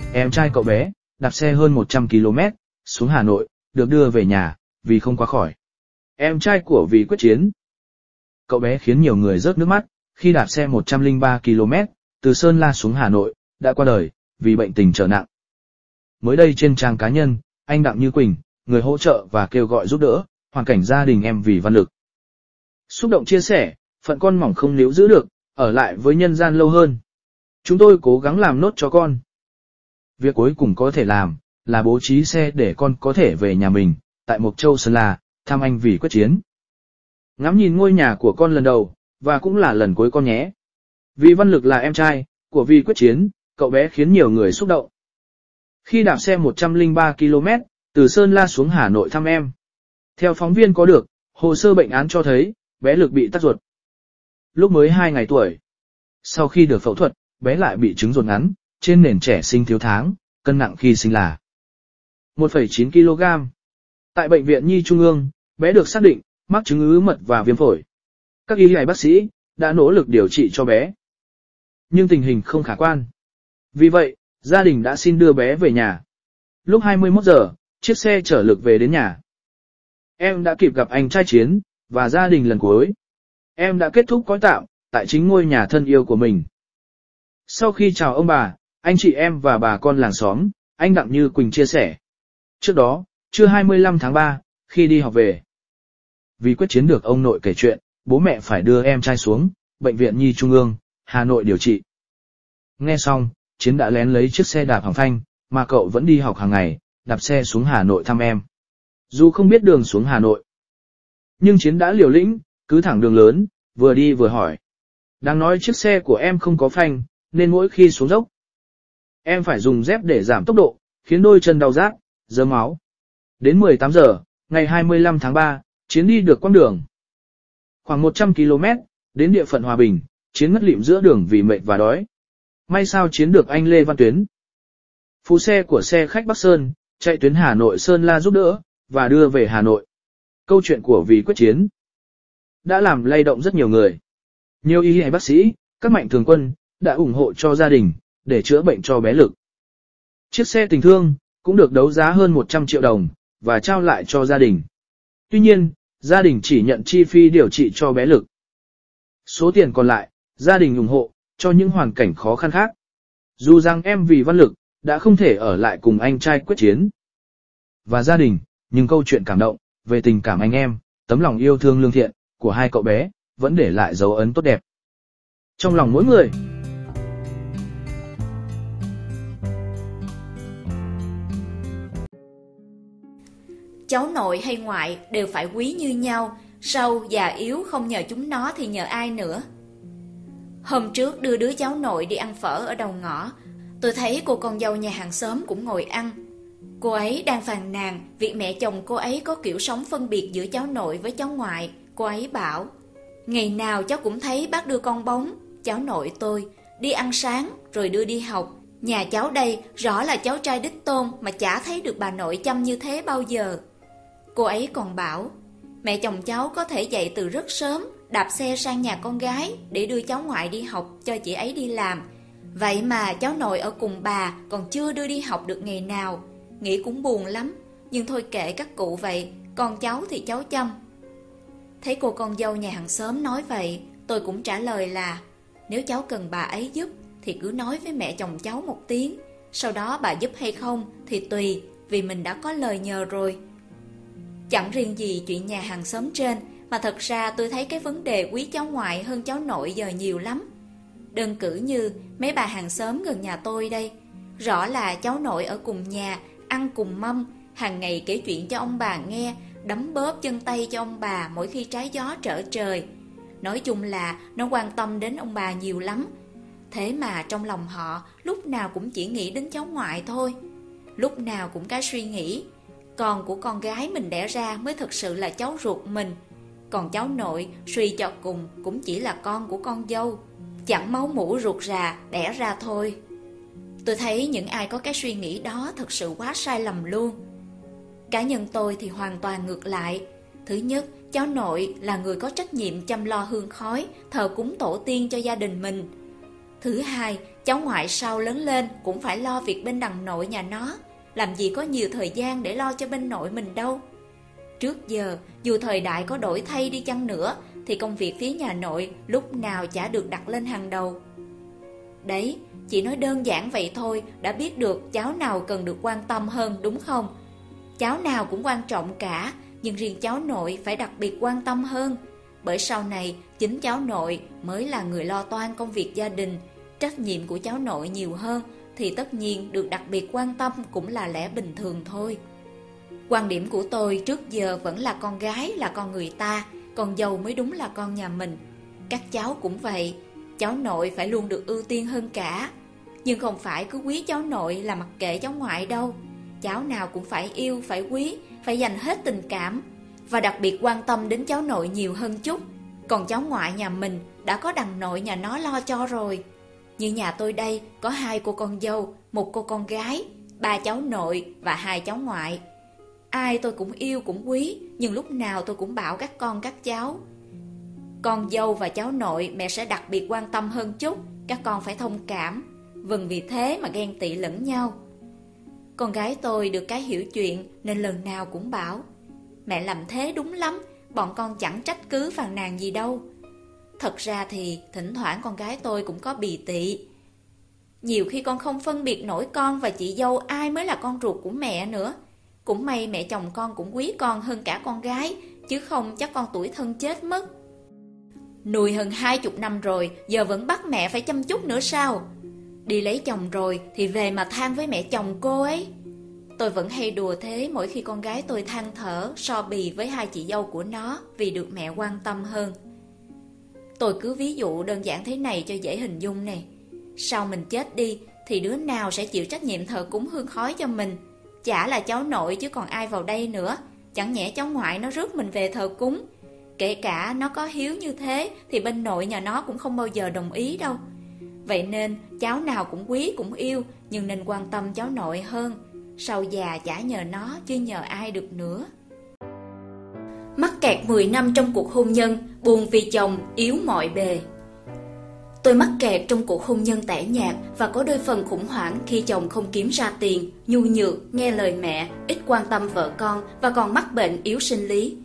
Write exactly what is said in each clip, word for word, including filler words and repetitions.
Em trai cậu bé đạp xe hơn một trăm ki lô mét xuống Hà Nội, được đưa về nhà vì không qua khỏi. Em trai của Vì Quyết Chiến. Cậu bé khiến nhiều người rớt nước mắt khi đạp xe một trăm lẻ ba ki lô mét từ Sơn La xuống Hà Nội, đã qua đời vì bệnh tình trở nặng. Mới đây trên trang cá nhân, anh Đặng Như Quỳnh, người hỗ trợ và kêu gọi giúp đỡ hoàn cảnh gia đình em Vì Văn Lực. Xúc động chia sẻ, phận con mỏng không níu giữ được, ở lại với nhân gian lâu hơn. Chúng tôi cố gắng làm nốt cho con. Việc cuối cùng có thể làm là bố trí xe để con có thể về nhà mình tại Mộc Châu Sơn La thăm anh Vì Quyết Chiến. Ngắm nhìn ngôi nhà của con lần đầu và cũng là lần cuối con nhé. Vì Văn Lực là em trai của Vì Quyết Chiến, cậu bé khiến nhiều người xúc động khi đạp xe một trăm lẻ ba ki lô mét từ Sơn La xuống Hà Nội thăm em. Theo phóng viên có được, hồ sơ bệnh án cho thấy bé Lực bị tắc ruột lúc mới hai ngày tuổi. Sau khi được phẫu thuật, bé lại bị chứng ruột ngắn trên nền trẻ sinh thiếu tháng, cân nặng khi sinh là một phẩy chín ki lô gam. Tại Bệnh viện Nhi Trung ương, bé được xác định mắc chứng ứ mật và viêm phổi. Các y bác sĩ đã nỗ lực điều trị cho bé, nhưng tình hình không khả quan. Vì vậy, gia đình đã xin đưa bé về nhà. Lúc hai mươi mốt giờ, chiếc xe chở Lực về đến nhà. Em đã kịp gặp anh trai Chiến và gia đình lần cuối. Em đã kết thúc cõi tạm tại chính ngôi nhà thân yêu của mình. Sau khi chào ông bà, anh chị em và bà con làng xóm, anh Đặng Như Quỳnh chia sẻ. Trước đó, trưa hai mươi lăm tháng ba, khi đi học về, Vì Quyết Chiến được ông nội kể chuyện, bố mẹ phải đưa em trai xuống Bệnh viện Nhi Trung ương, Hà Nội điều trị. Nghe xong, Chiến đã lén lấy chiếc xe đạp hỏng phanh, mà cậu vẫn đi học hàng ngày, đạp xe xuống Hà Nội thăm em. Dù không biết đường xuống Hà Nội, nhưng Chiến đã liều lĩnh, cứ thẳng đường lớn, vừa đi vừa hỏi. Đang nói chiếc xe của em không có phanh, nên mỗi khi xuống dốc, em phải dùng dép để giảm tốc độ, khiến đôi chân đau rát, rớm máu. Đến mười tám giờ, ngày hai mươi lăm tháng ba, Chiến đi được quãng đường khoảng một trăm ki lô mét, đến địa phận Hòa Bình, Chiến ngất lịm giữa đường vì mệt và đói. May sao Chiến được anh Lê Văn Tuyến, phụ xe của xe khách Bắc Sơn, chạy tuyến Hà Nội Sơn La giúp đỡ, và đưa về Hà Nội. Câu chuyện của Vì Quyết Chiến đã làm lay động rất nhiều người. Nhiều y hay bác sĩ, các mạnh thường quân đã ủng hộ cho gia đình để chữa bệnh cho bé Lực. Chiếc xe tình thương cũng được đấu giá hơn một trăm triệu đồng và trao lại cho gia đình. Tuy nhiên, gia đình chỉ nhận chi phí điều trị cho bé Lực. Số tiền còn lại, gia đình ủng hộ cho những hoàn cảnh khó khăn khác. Dù rằng em Vì Văn Lực đã không thể ở lại cùng anh trai Quyết Chiến và gia đình, nhưng câu chuyện cảm động về tình cảm anh em, tấm lòng yêu thương lương thiện của hai cậu bé vẫn để lại dấu ấn tốt đẹp trong lòng mỗi người. Cháu nội hay ngoại đều phải quý như nhau, sau già yếu không nhờ chúng nó thì nhờ ai nữa. Hôm trước đưa đứa cháu nội đi ăn phở ở đầu ngõ, tôi thấy cô con dâu nhà hàng xóm cũng ngồi ăn. Cô ấy đang phàn nàn việc mẹ chồng cô ấy có kiểu sống phân biệt giữa cháu nội với cháu ngoại. Cô ấy bảo, ngày nào cháu cũng thấy bác đưa con bóng, cháu nội tôi đi ăn sáng rồi đưa đi học. Nhà cháu đây rõ là cháu trai đích tôn mà chả thấy được bà nội chăm như thế bao giờ. Cô ấy còn bảo, mẹ chồng cháu có thể dậy từ rất sớm, đạp xe sang nhà con gái để đưa cháu ngoại đi học cho chị ấy đi làm. Vậy mà cháu nội ở cùng bà còn chưa đưa đi học được ngày nào. Nghĩ cũng buồn lắm, nhưng thôi kệ các cụ vậy, con cháu thì cháu chăm. Thấy cô con dâu nhà hàng xóm nói vậy, tôi cũng trả lời là, nếu cháu cần bà ấy giúp thì cứ nói với mẹ chồng cháu một tiếng, sau đó bà giúp hay không thì tùy, vì mình đã có lời nhờ rồi. Chẳng riêng gì chuyện nhà hàng xóm trên, mà thật ra tôi thấy cái vấn đề quý cháu ngoại hơn cháu nội giờ nhiều lắm. Đơn cử như mấy bà hàng xóm gần nhà tôi đây, rõ là cháu nội ở cùng nhà, ăn cùng mâm, hàng ngày kể chuyện cho ông bà nghe, đấm bóp chân tay cho ông bà mỗi khi trái gió trở trời. Nói chung là nó quan tâm đến ông bà nhiều lắm. Thế mà trong lòng họ lúc nào cũng chỉ nghĩ đến cháu ngoại thôi. Lúc nào cũng cái suy nghĩ, con của con gái mình đẻ ra mới thực sự là cháu ruột mình. Còn cháu nội suy cho cùng cũng chỉ là con của con dâu, chẳng máu mủ ruột rà đẻ ra thôi. Tôi thấy những ai có cái suy nghĩ đó thật sự quá sai lầm luôn. Cá nhân tôi thì hoàn toàn ngược lại. Thứ nhất, cháu nội là người có trách nhiệm chăm lo hương khói, thờ cúng tổ tiên cho gia đình mình. Thứ hai, cháu ngoại sau lớn lên cũng phải lo việc bên đằng nội nhà nó, làm gì có nhiều thời gian để lo cho bên nội mình đâu. Trước giờ, dù thời đại có đổi thay đi chăng nữa, thì công việc phía nhà nội lúc nào chả được đặt lên hàng đầu. Đấy, chỉ nói đơn giản vậy thôi, đã biết được cháu nào cần được quan tâm hơn đúng không? Cháu nào cũng quan trọng cả, nhưng riêng cháu nội phải đặc biệt quan tâm hơn. Bởi sau này, chính cháu nội mới là người lo toan công việc gia đình. Trách nhiệm của cháu nội nhiều hơn, thì tất nhiên được đặc biệt quan tâm cũng là lẽ bình thường thôi. Quan điểm của tôi trước giờ vẫn là con gái là con người ta, còn dâu mới đúng là con nhà mình. Các cháu cũng vậy, cháu nội phải luôn được ưu tiên hơn cả. Nhưng không phải cứ quý cháu nội là mặc kệ cháu ngoại đâu. Cháu nào cũng phải yêu, phải quý, phải dành hết tình cảm, và đặc biệt quan tâm đến cháu nội nhiều hơn chút. Còn cháu ngoại nhà mình đã có đằng nội nhà nó lo cho rồi. Như nhà tôi đây có hai cô con dâu, một cô con gái, ba cháu nội và hai cháu ngoại. Ai tôi cũng yêu cũng quý, nhưng lúc nào tôi cũng bảo các con các cháu: con dâu và cháu nội mẹ sẽ đặc biệt quan tâm hơn chút, các con phải thông cảm. Vâng, vì thế mà ghen tị lẫn nhau. Con gái tôi được cái hiểu chuyện nên lần nào cũng bảo: mẹ làm thế đúng lắm, bọn con chẳng trách cứ phàn nàn gì đâu. Thật ra thì thỉnh thoảng con gái tôi cũng có bì tị. Nhiều khi con không phân biệt nổi con và chị dâu ai mới là con ruột của mẹ nữa. Cũng may mẹ chồng con cũng quý con hơn cả con gái, chứ không chắc con tủi thân chết mất. Nuôi hơn hai chục năm rồi, giờ vẫn bắt mẹ phải chăm chút nữa sao? Đi lấy chồng rồi thì về mà than với mẹ chồng cô ấy. Tôi vẫn hay đùa thế mỗi khi con gái tôi than thở, so bì với hai chị dâu của nó vì được mẹ quan tâm hơn. Tôi cứ ví dụ đơn giản thế này cho dễ hình dung nè. Sau mình chết đi thì đứa nào sẽ chịu trách nhiệm thờ cúng hương khói cho mình? Chả là cháu nội chứ còn ai vào đây nữa. Chẳng nhẽ cháu ngoại nó rước mình về thờ cúng. Kể cả nó có hiếu như thế thì bên nội nhà nó cũng không bao giờ đồng ý đâu. Vậy nên cháu nào cũng quý cũng yêu, nhưng nên quan tâm cháu nội hơn. Sau già chả nhờ nó chứ nhờ ai được nữa. Mắc kẹt mười năm trong cuộc hôn nhân, buồn vì chồng yếu mọi bề. Tôi mắc kẹt trong cuộc hôn nhân tẻ nhạt và có đôi phần khủng hoảng khi chồng không kiếm ra tiền, nhu nhược, nghe lời mẹ, ít quan tâm vợ con và còn mắc bệnh yếu sinh lý.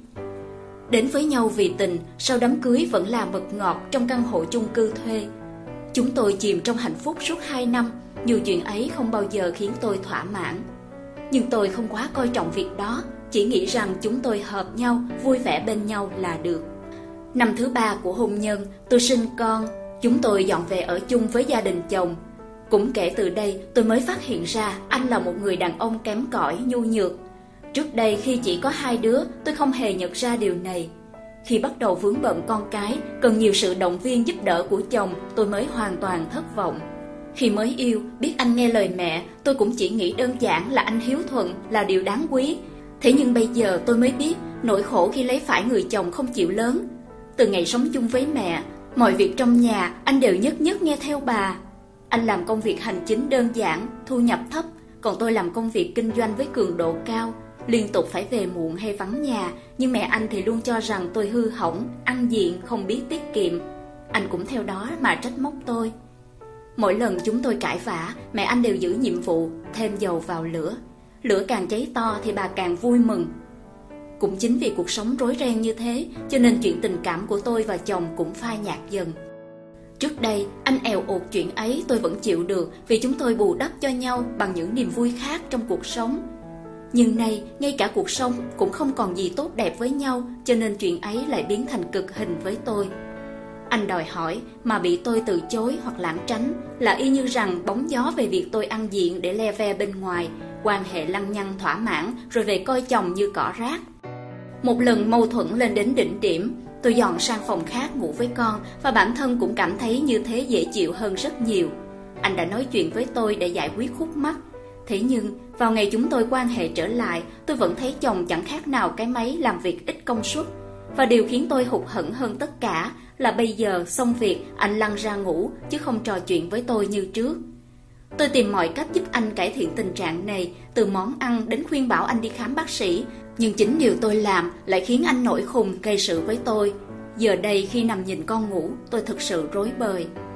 Đến với nhau vì tình, sau đám cưới vẫn là mật ngọt trong căn hộ chung cư thuê. Chúng tôi chìm trong hạnh phúc suốt hai năm, dù chuyện ấy không bao giờ khiến tôi thỏa mãn. Nhưng tôi không quá coi trọng việc đó, chỉ nghĩ rằng chúng tôi hợp nhau, vui vẻ bên nhau là được. Năm thứ ba của hôn nhân, tôi sinh con, chúng tôi dọn về ở chung với gia đình chồng. Cũng kể từ đây, tôi mới phát hiện ra anh là một người đàn ông kém cỏi, nhu nhược. Trước đây khi chỉ có hai đứa, tôi không hề nhận ra điều này. Khi bắt đầu vướng bận con cái, cần nhiều sự động viên giúp đỡ của chồng, tôi mới hoàn toàn thất vọng. Khi mới yêu, biết anh nghe lời mẹ, tôi cũng chỉ nghĩ đơn giản là anh hiếu thuận là điều đáng quý. Thế nhưng bây giờ tôi mới biết nỗi khổ khi lấy phải người chồng không chịu lớn. Từ ngày sống chung với mẹ, mọi việc trong nhà anh đều nhất nhất nghe theo bà. Anh làm công việc hành chính đơn giản, thu nhập thấp, còn tôi làm công việc kinh doanh với cường độ cao, liên tục phải về muộn hay vắng nhà, nhưng mẹ anh thì luôn cho rằng tôi hư hỏng, ăn diện, không biết tiết kiệm. Anh cũng theo đó mà trách móc tôi. Mỗi lần chúng tôi cãi vã, mẹ anh đều giữ nhiệm vụ, thêm dầu vào lửa. Lửa càng cháy to thì bà càng vui mừng. Cũng chính vì cuộc sống rối ren như thế, cho nên chuyện tình cảm của tôi và chồng cũng phai nhạt dần. Trước đây, anh èo uột chuyện ấy tôi vẫn chịu được vì chúng tôi bù đắp cho nhau bằng những niềm vui khác trong cuộc sống. Nhưng nay, ngay cả cuộc sống cũng không còn gì tốt đẹp với nhau, cho nên chuyện ấy lại biến thành cực hình với tôi. Anh đòi hỏi mà bị tôi từ chối hoặc lảng tránh là y như rằng bóng gió về việc tôi ăn diện để le ve bên ngoài, quan hệ lăng nhăng thỏa mãn rồi về coi chồng như cỏ rác. Một lần mâu thuẫn lên đến đỉnh điểm, tôi dọn sang phòng khác ngủ với con và bản thân cũng cảm thấy như thế dễ chịu hơn rất nhiều. Anh đã nói chuyện với tôi để giải quyết khúc mắc. Thế nhưng, vào ngày chúng tôi quan hệ trở lại, tôi vẫn thấy chồng chẳng khác nào cái máy làm việc ít công suất. Và điều khiến tôi hụt hẫng hơn tất cả là bây giờ xong việc anh lăn ra ngủ chứ không trò chuyện với tôi như trước. Tôi tìm mọi cách giúp anh cải thiện tình trạng này, từ món ăn đến khuyên bảo anh đi khám bác sĩ. Nhưng chính điều tôi làm lại khiến anh nổi khùng gây sự với tôi. Giờ đây khi nằm nhìn con ngủ, tôi thực sự rối bời.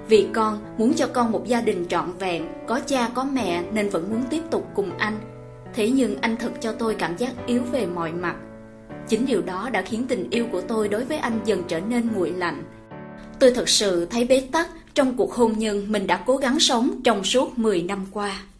Vì con muốn cho con một gia đình trọn vẹn, có cha có mẹ nên vẫn muốn tiếp tục cùng anh. Thế nhưng anh thật cho tôi cảm giác yếu về mọi mặt. Chính điều đó đã khiến tình yêu của tôi đối với anh dần trở nên nguội lạnh. Tôi thật sự thấy bế tắc trong cuộc hôn nhân mình đã cố gắng sống trong suốt mười năm qua.